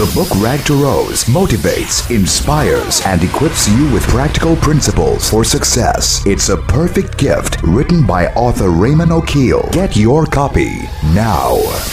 The book Rag to Rose motivates, inspires, and equips you with practical principles for success. It's a perfect gift written by author Raymond O'Keel. Get your copy now.